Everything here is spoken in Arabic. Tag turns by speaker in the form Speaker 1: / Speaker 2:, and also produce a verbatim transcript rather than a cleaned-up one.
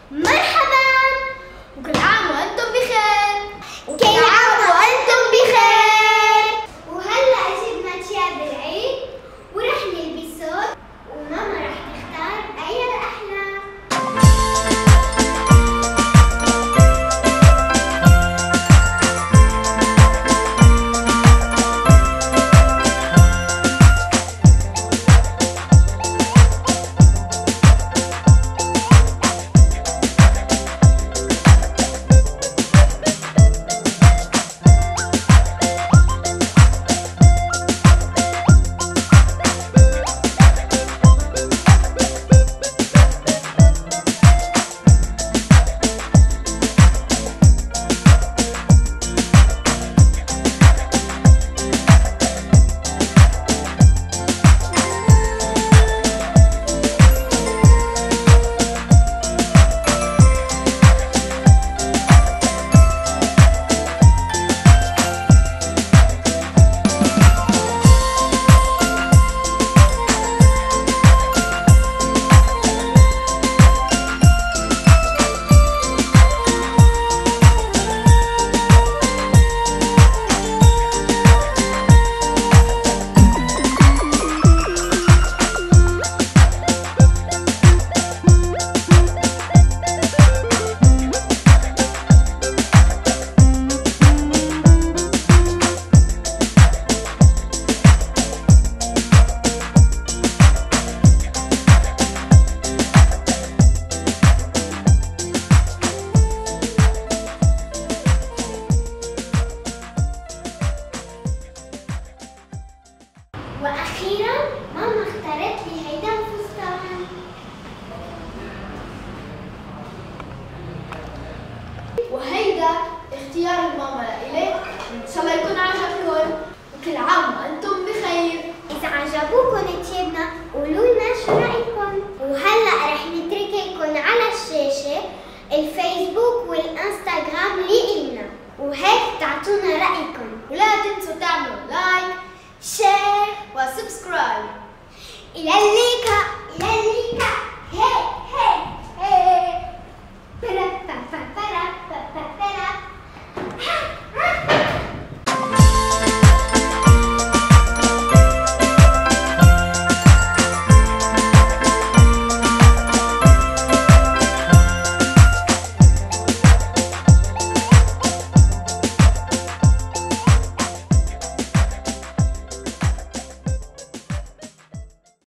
Speaker 1: مرحبا،
Speaker 2: وكل عام وانتم بخير.
Speaker 1: وكل عام وانتم بخير. وهلا جبنا ثياب العيد ورح نلبسهم، وماما رح تختار اي الاحلى. واخيرا ماما اختارت لي هيدا الفستان.
Speaker 2: وهيدا اختيار الماما لإلي، ان شاء الله يكون عجبكم. وكل عام وانتم بخير.
Speaker 1: اذا عجبوكم ثيابنا قولوا لنا شو رايكم. وهلا رح نترككم على الشاشه الفيس